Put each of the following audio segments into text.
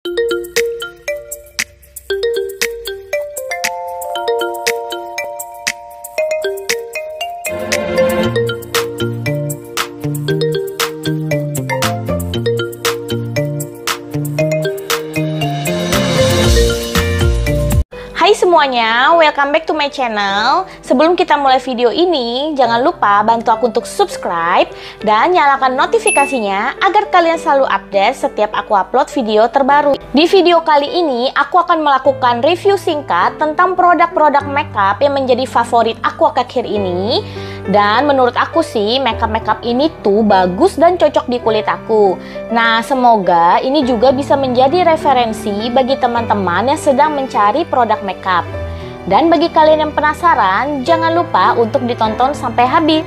Hai semuanya, welcome back to my channel. Sebelum kita mulai video ini, jangan lupa bantu aku untuk subscribe dan nyalakan notifikasinya agar kalian selalu update setiap aku upload video terbaru. Di video kali ini, aku akan melakukan review singkat tentang produk-produk makeup yang menjadi favorit aku akhir ini. Dan menurut aku sih, makeup ini tuh bagus dan cocok di kulit aku. Nah, semoga ini juga bisa menjadi referensi bagi teman-teman yang sedang mencari produk makeup. Dan bagi kalian yang penasaran, jangan lupa untuk ditonton sampai habis.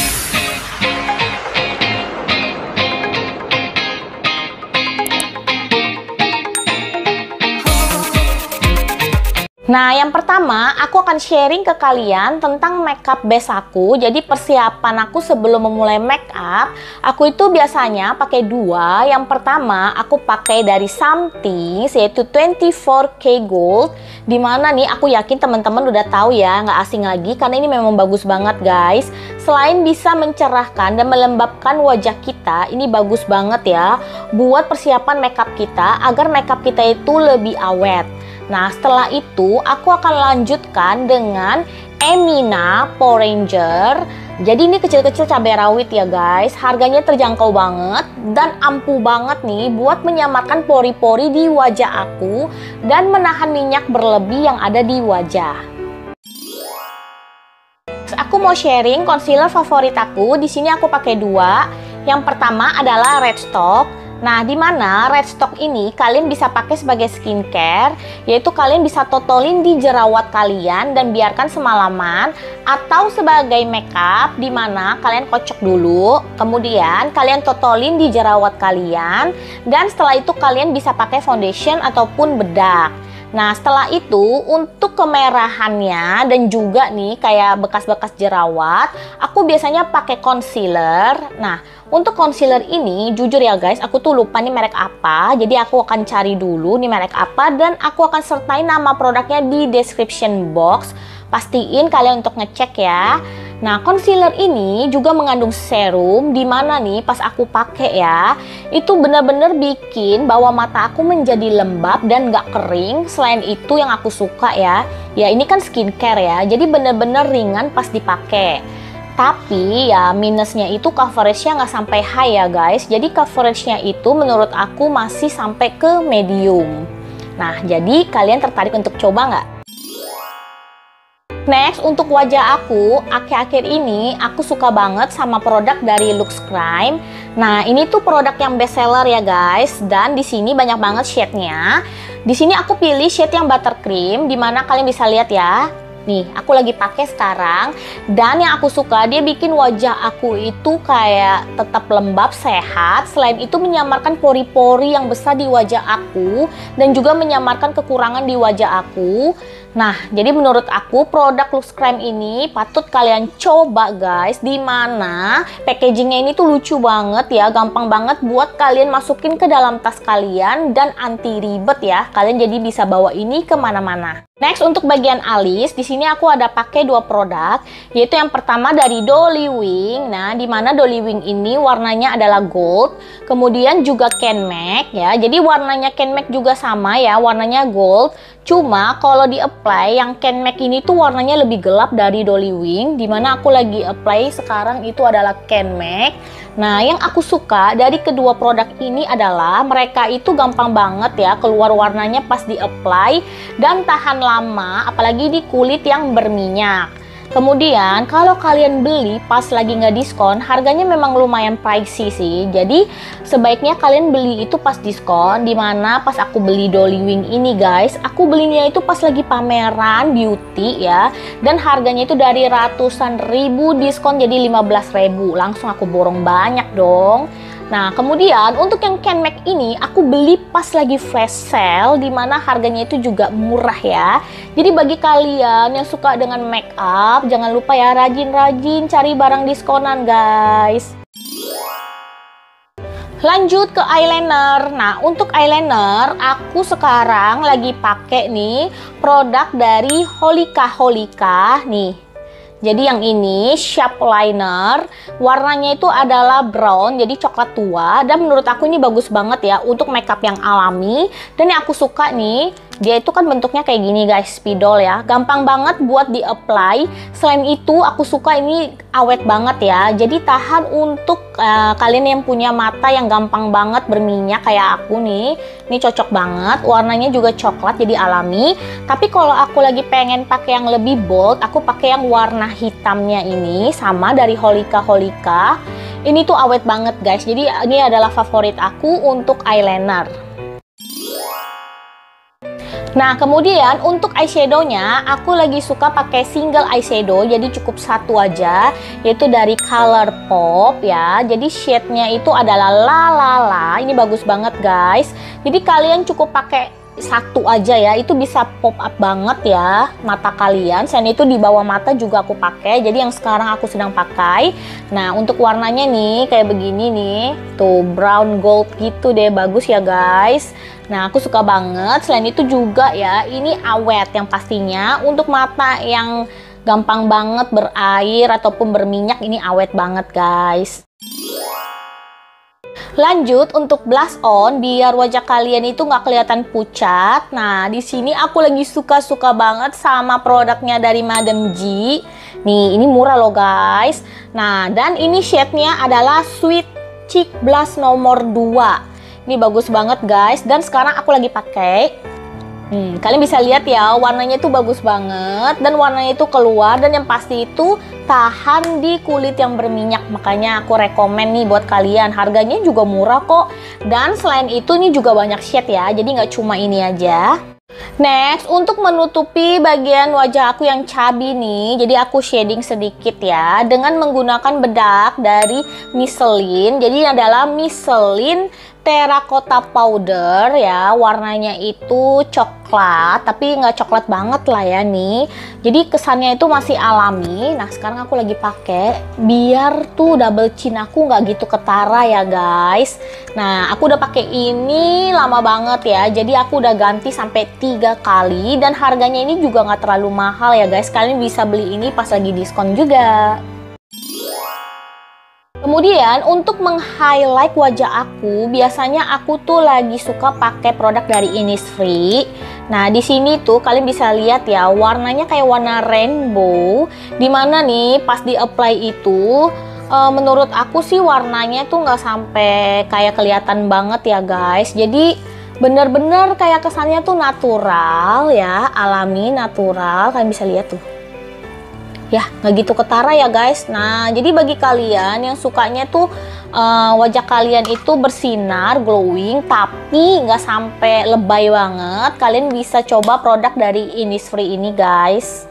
Nah, yang pertama, aku akan sharing ke kalian tentang makeup base aku. Jadi persiapan aku sebelum memulai makeup, aku itu biasanya pakai dua. Yang pertama, aku pakai dari Something, yaitu 24K Gold. Dimana nih, aku yakin teman-teman udah tahu ya, nggak asing lagi, karena ini memang bagus banget guys. Selain bisa mencerahkan dan melembabkan wajah kita, ini bagus banget ya, buat persiapan makeup kita, agar makeup kita itu lebih awet. Nah, setelah itu aku akan lanjutkan dengan Emina Pore Ranger. Jadi ini kecil-kecil cabai rawit ya guys. Harganya terjangkau banget dan ampuh banget nih buat menyamarkan pori-pori di wajah aku dan menahan minyak berlebih yang ada di wajah. Aku mau sharing concealer favorit aku. Di sini aku pakai dua. Yang pertama adalah Red Stock. Nah, di mana Red Stock ini kalian bisa pakai sebagai skincare, yaitu kalian bisa totolin di jerawat kalian dan biarkan semalaman, atau sebagai makeup di mana kalian kocok dulu, kemudian kalian totolin di jerawat kalian, dan setelah itu kalian bisa pakai foundation ataupun bedak. Nah, setelah itu untuk kemerahannya dan juga nih kayak bekas-bekas jerawat, aku biasanya pakai concealer. Nah, untuk concealer ini jujur ya guys, aku tuh lupa nih merek apa. Jadi aku akan cari dulu nih merek apa dan aku akan sertain nama produknya di description box. Pastiin kalian untuk ngecek ya. Nah, concealer ini juga mengandung serum, dimana nih pas aku pakai ya, itu bener-bener bikin bawah mata aku menjadi lembab dan gak kering. Selain itu yang aku suka ya ini kan skincare ya, jadi bener-bener ringan pas dipakai. Tapi ya minusnya itu coveragenya nggak sampai high ya guys. Jadi coveragenya itu menurut aku masih sampai ke medium. Nah, jadi kalian tertarik untuk coba nggak? Next, untuk wajah aku, akhir-akhir ini aku suka banget sama produk dari Lux Crime. Nah, ini tuh produk yang best seller ya guys, dan di sini banyak banget shade-nya. Di sini aku pilih shade yang buttercream, dimana kalian bisa lihat ya. Nih, aku lagi pakai sekarang, dan yang aku suka dia bikin wajah aku itu kayak tetap lembab, sehat. Selain itu menyamarkan pori-pori yang besar di wajah aku dan juga menyamarkan kekurangan di wajah aku. Nah, jadi menurut aku produk Lux Crime ini patut kalian coba guys, dimana packagingnya ini tuh lucu banget ya, gampang banget buat kalian masukin ke dalam tas kalian dan anti ribet ya. Kalian jadi bisa bawa ini kemana-mana. Next, untuk bagian alis, di sini aku ada pakai dua produk, yaitu yang pertama dari Dolly Wing. Nah, di mana Dolly Wing ini warnanya adalah gold, kemudian juga Ken Mac ya. Jadi warnanya Ken Mac juga sama ya, warnanya gold. Cuma kalau di apply yang Ken Mac ini tuh warnanya lebih gelap dari Dolly Wing, dimana aku lagi apply sekarang itu adalah Ken Mac. Nah, yang aku suka dari kedua produk ini adalah mereka itu gampang banget ya keluar warnanya pas di apply dan tahan lama, apalagi di kulit yang berminyak. Kemudian kalau kalian beli pas lagi nggak diskon, harganya memang lumayan pricey sih. Jadi sebaiknya kalian beli itu pas diskon. Dimana pas aku beli Dolly Wing ini guys, aku belinya itu pas lagi pameran beauty ya, dan harganya itu dari ratusan ribu diskon jadi 15.000. Langsung aku borong banyak dong. Nah, kemudian untuk yang Ken Mac ini aku beli pas lagi flash sale, dimana harganya itu juga murah ya. Jadi bagi kalian yang suka dengan make up, jangan lupa ya rajin-rajin cari barang diskonan guys. Lanjut ke eyeliner. Nah, untuk eyeliner aku sekarang lagi pakai nih produk dari Holika nih. Jadi yang ini Shape Liner, warnanya itu adalah brown, jadi coklat tua. Dan menurut aku ini bagus banget ya untuk makeup yang alami. Dan yang aku suka nih, dia itu kan bentuknya kayak gini guys, spidol ya. Gampang banget buat di-apply. Selain itu aku suka ini awet banget ya. Jadi tahan untuk kalian yang punya mata yang gampang banget berminyak kayak aku nih. Ini cocok banget, warnanya juga coklat jadi alami. Tapi kalau aku lagi pengen pakai yang lebih bold, aku pakai yang warna hitamnya ini, sama dari Holika. Ini tuh awet banget guys, jadi ini adalah favorit aku untuk eyeliner. Nah, kemudian untuk eyeshadownya aku lagi suka pakai single eyeshadow, jadi cukup satu aja, yaitu dari Colourpop ya. Jadi shade-nya itu adalah La La La. Ini bagus banget guys. Jadi kalian cukup pakai satu aja ya, itu bisa pop up banget ya mata kalian. Selain itu di bawah mata juga aku pakai, jadi yang sekarang aku sedang pakai. Nah, untuk warnanya nih kayak begini nih, tuh brown gold gitu deh, bagus ya guys. Nah, aku suka banget. Selain itu juga ya, ini awet yang pastinya untuk mata yang gampang banget berair ataupun berminyak, ini awet banget guys. Lanjut untuk blush on biar wajah kalian itu nggak kelihatan pucat. Nah, di sini aku lagi suka banget sama produknya dari Madam G. Nih, ini murah loh guys. Nah, dan ini shade-nya adalah Sweet Cheek Blush nomor 2. Ini bagus banget guys, dan sekarang aku lagi pakai. Kalian bisa lihat ya, warnanya itu bagus banget dan warnanya itu keluar, dan yang pasti itu tahan di kulit yang berminyak. Makanya aku rekomen nih buat kalian. Harganya juga murah kok. Dan selain itu ini juga banyak shade ya, jadi nggak cuma ini aja. Next, untuk menutupi bagian wajah aku yang chubby nih, jadi aku shading sedikit ya dengan menggunakan bedak dari Maybelline. Jadi ini adalah Maybelline Terracotta Powder ya, warnanya itu coklat tapi nggak coklat banget lah ya nih. Jadi kesannya itu masih alami. Nah, sekarang aku lagi pakai biar tuh double chin aku nggak gitu ketara ya guys. Nah, aku udah pakai ini lama banget ya, jadi aku udah ganti sampai 3 kali, dan harganya ini juga nggak terlalu mahal ya guys. Kalian bisa beli ini pas lagi diskon juga. Kemudian untuk meng-highlight wajah aku, biasanya aku tuh lagi suka pakai produk dari Innisfree. Nah, di sini tuh kalian bisa lihat ya, warnanya kayak warna rainbow. Dimana nih pas di-apply itu, menurut aku sih warnanya tuh nggak sampai kayak kelihatan banget ya guys. Jadi bener-bener kayak kesannya tuh natural ya, alami, natural. Kalian bisa lihat tuh. Ya, nggak gitu ketara ya guys. Nah, jadi bagi kalian yang sukanya tuh wajah kalian itu bersinar, glowing, tapi nggak sampai lebay banget, kalian bisa coba produk dari Innisfree ini guys.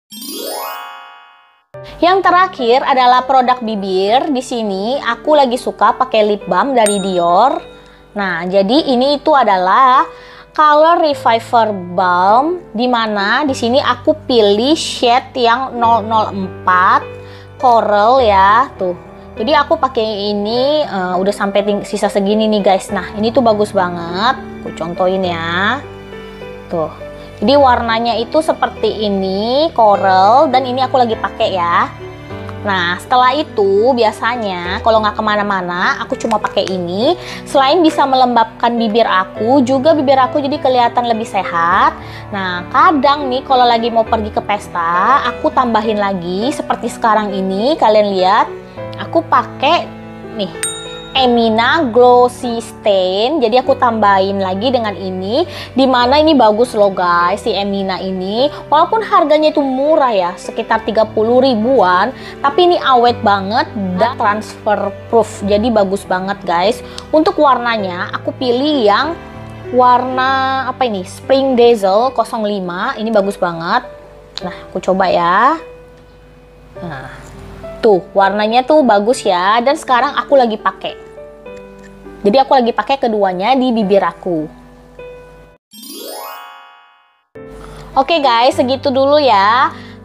Yang terakhir adalah produk bibir. Di sini aku lagi suka pakai lip balm dari Dior. Nah, jadi ini itu adalah Color Reviver Balm, dimana di sini aku pilih shade yang 004 Coral ya, tuh. Jadi aku pakai ini udah sampai sisa segini nih guys. Nah, ini tuh bagus banget. Aku contohin ya, tuh. Jadi warnanya itu seperti ini, coral, dan ini aku lagi pakai ya. Nah, setelah itu biasanya kalau nggak kemana-mana, aku cuma pakai ini. Selain bisa melembabkan bibir aku, juga bibir aku jadi kelihatan lebih sehat. Nah, kadang nih kalau lagi mau pergi ke pesta, aku tambahin lagi seperti sekarang ini. Kalian lihat, aku pakai nih Emina Glossy Stain. Jadi aku tambahin lagi dengan ini, dimana ini bagus loh guys, si Emina ini. Walaupun harganya itu murah ya, sekitar 30 ribuan, tapi ini awet banget dan transfer proof. Jadi bagus banget guys. Untuk warnanya aku pilih yang warna apa ini? Spring Dazzle 05. Ini bagus banget. Nah, aku coba ya. Nah, tuh warnanya tuh bagus ya, dan sekarang aku lagi pakai. Jadi aku lagi pakai keduanya di bibir aku. Oke guys, segitu dulu ya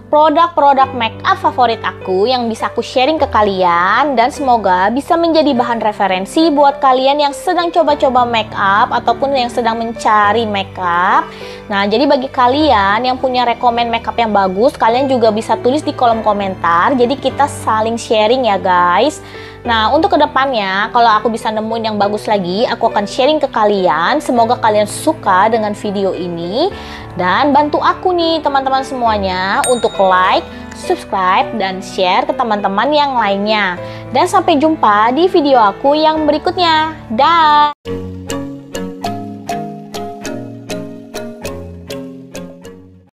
produk-produk makeup favorit aku yang bisa aku sharing ke kalian, dan semoga bisa menjadi bahan referensi buat kalian yang sedang coba-coba makeup ataupun yang sedang mencari makeup. Nah, jadi bagi kalian yang punya rekomen makeup yang bagus, kalian juga bisa tulis di kolom komentar. Jadi kita saling sharing ya guys. Nah, untuk kedepannya, kalau aku bisa nemuin yang bagus lagi, aku akan sharing ke kalian. Semoga kalian suka dengan video ini. Dan bantu aku nih teman-teman semuanya untuk like, subscribe, dan share ke teman-teman yang lainnya. Dan sampai jumpa di video aku yang berikutnya. Dah!